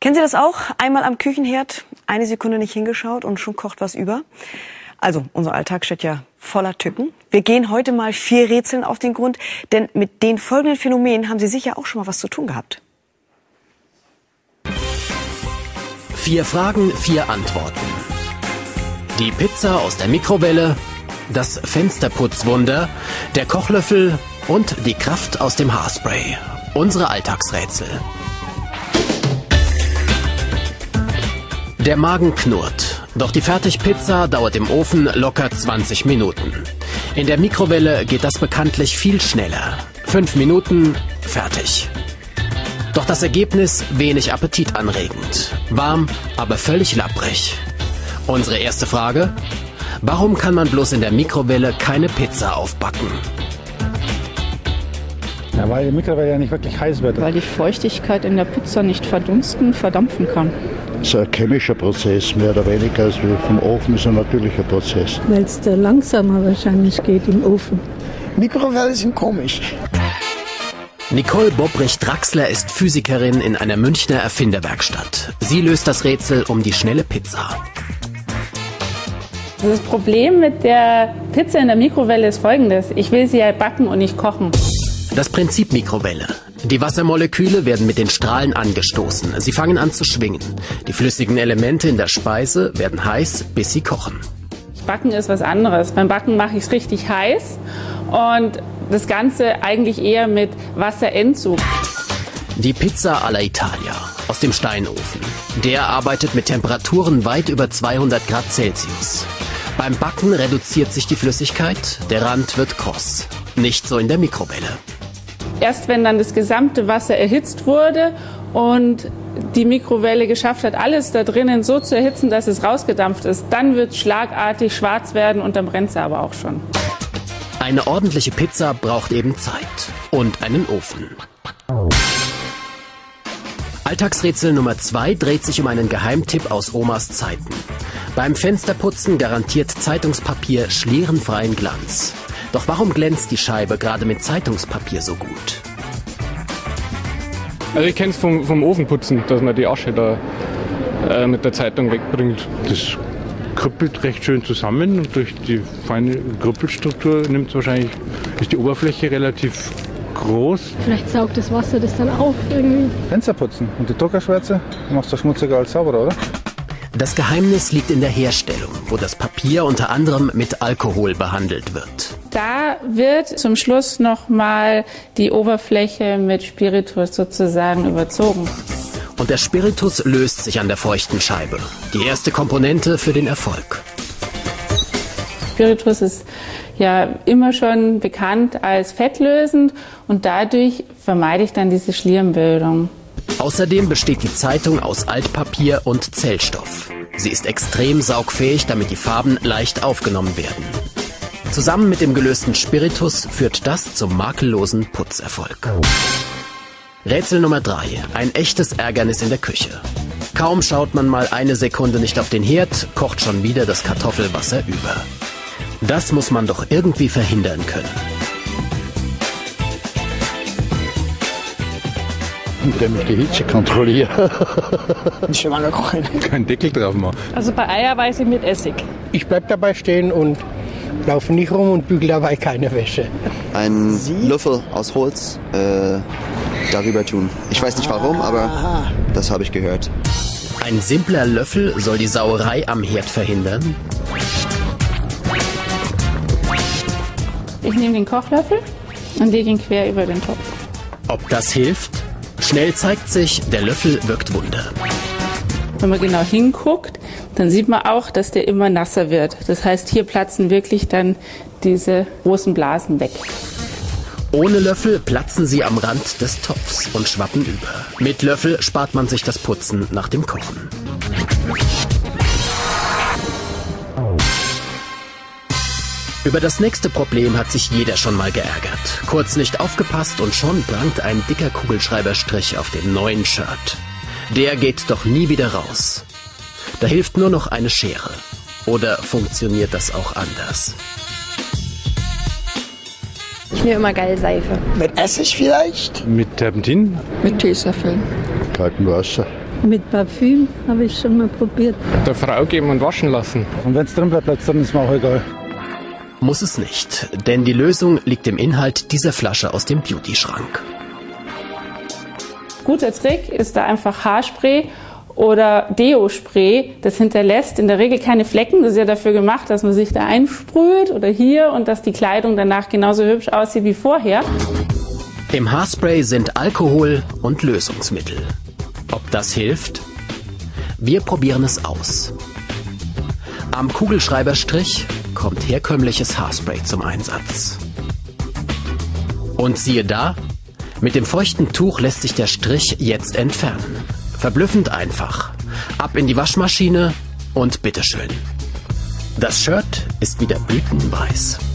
Kennen Sie das auch? Einmal am Küchenherd, eine Sekunde nicht hingeschaut und schon kocht was über? Also, unser Alltag steht ja voller Tücken. Wir gehen heute mal 4 Rätseln auf den Grund, denn mit den folgenden Phänomenen haben Sie sicher auch schon mal was zu tun gehabt. 4 Fragen, 4 Antworten. Die Pizza aus der Mikrowelle, das Fensterputzwunder, der Kochlöffel und die Kraft aus dem Haarspray. Unsere Alltagsrätsel. Der Magen knurrt, doch die Fertigpizza dauert im Ofen locker 20 Minuten. In der Mikrowelle geht das bekanntlich viel schneller. 5 Minuten, fertig. Doch das Ergebnis wenig appetitanregend. Warm, aber völlig lapprig. Unsere erste Frage: Warum kann man bloß in der Mikrowelle keine Pizza aufbacken? Ja, weil die Mikrowelle ja nicht wirklich heiß wird. Weil die Feuchtigkeit in der Pizza nicht verdunsten, verdampfen kann. Das ist ein chemischer Prozess, mehr oder weniger, als vom Ofen ist ein natürlicher Prozess. Weil es da langsamer wahrscheinlich geht im Ofen. Mikrowellen sind komisch. Nicole Bobbrich-Draxler ist Physikerin in einer Münchner Erfinderwerkstatt. Sie löst das Rätsel um die schnelle Pizza. Das Problem mit der Pizza in der Mikrowelle ist folgendes: Ich will sie ja backen und nicht kochen. Das Prinzip Mikrowelle. Die Wassermoleküle werden mit den Strahlen angestoßen. Sie fangen an zu schwingen. Die flüssigen Elemente in der Speise werden heiß, bis sie kochen. Backen ist was anderes. Beim Backen mache ich es richtig heiß und das Ganze eigentlich eher mit Wasserentzug. Die Pizza alla Italia aus dem Steinofen. Der arbeitet mit Temperaturen weit über 200 Grad Celsius. Beim Backen reduziert sich die Flüssigkeit, der Rand wird kross. Nicht so in der Mikrowelle. Erst wenn dann das gesamte Wasser erhitzt wurde und die Mikrowelle geschafft hat, alles da drinnen so zu erhitzen, dass es rausgedampft ist, dann wird es schlagartig schwarz werden und dann brennt es aber auch schon. Eine ordentliche Pizza braucht eben Zeit und einen Ofen. Alltagsrätsel Nummer 2 dreht sich um einen Geheimtipp aus Omas Zeiten. Beim Fensterputzen garantiert Zeitungspapier schlierenfreien Glanz. Doch warum glänzt die Scheibe gerade mit Zeitungspapier so gut? Also ich kenne es vom Ofenputzen, dass man die Asche da mit der Zeitung wegbringt. Das krüppelt recht schön zusammen und durch die feine Krüppelstruktur ist die Oberfläche relativ groß. Vielleicht saugt das Wasser das dann auf irgendwie. Fenster putzen und die Druckerschwärze, du machst das schmutziger als sauberer, oder? Das Geheimnis liegt in der Herstellung, wo das Papier unter anderem mit Alkohol behandelt wird. Da wird zum Schluss nochmal die Oberfläche mit Spiritus sozusagen überzogen. Und der Spiritus löst sich an der feuchten Scheibe. Die erste Komponente für den Erfolg. Spiritus ist ja immer schon bekannt als fettlösend und dadurch vermeide ich dann diese Schlierenbildung. Außerdem besteht die Zeitung aus Altpapier und Zellstoff. Sie ist extrem saugfähig, damit die Farben leicht aufgenommen werden. Zusammen mit dem gelösten Spiritus führt das zum makellosen Putzerfolg. Rätsel Nummer 3. Ein echtes Ärgernis in der Küche. Kaum schaut man mal eine Sekunde nicht auf den Herd, kocht schon wieder das Kartoffelwasser über. Das muss man doch irgendwie verhindern können. Indem ich die Hitze kontrolliere. Nicht lange kochen. Keinen Deckel drauf machen. Also bei Eierweiße mit Essig. Ich bleib dabei stehen und laufe nicht rum und bügel dabei keine Wäsche. Ein Löffel aus Holz darüber tun. Ich weiß nicht warum, aber das habe ich gehört. Ein simpler Löffel soll die Sauerei am Herd verhindern? Ich nehme den Kochlöffel und lege ihn quer über den Topf. Ob das hilft? Schnell zeigt sich, der Löffel wirkt Wunder. Wenn man genau hinguckt, dann sieht man auch, dass der immer nasser wird. Das heißt, hier platzen wirklich dann diese großen Blasen weg. Ohne Löffel platzen sie am Rand des Topfs und schwappen über. Mit Löffel spart man sich das Putzen nach dem Kochen. Über das nächste Problem hat sich jeder schon mal geärgert. Kurz nicht aufgepasst und schon prangt ein dicker Kugelschreiberstrich auf dem neuen Shirt. Der geht doch nie wieder raus. Da hilft nur noch eine Schere. Oder funktioniert das auch anders? Ich nehme immer geil Seife. Mit Essig vielleicht? Mit Terpentin? Mit Tesafilm. Kaltem Wasser. Mit Parfüm habe ich schon mal probiert. Der Frau geben und waschen lassen. Und wenn es drin bleibt, dann ist mir auch egal. Muss es nicht, denn die Lösung liegt im Inhalt dieser Flasche aus dem Beauty-Schrank. Guter Trick ist da einfach Haarspray oder Deo-Spray. Das hinterlässt in der Regel keine Flecken. Das ist ja dafür gemacht, dass man sich da einsprüht oder hier und dass die Kleidung danach genauso hübsch aussieht wie vorher. Im Haarspray sind Alkohol und Lösungsmittel. Ob das hilft? Wir probieren es aus. Am Kugelschreiberstrich kommt herkömmliches Haarspray zum Einsatz. Und siehe da, mit dem feuchten Tuch lässt sich der Strich jetzt entfernen. Verblüffend einfach. Ab in die Waschmaschine und bitteschön. Das Shirt ist wieder blütenweiß.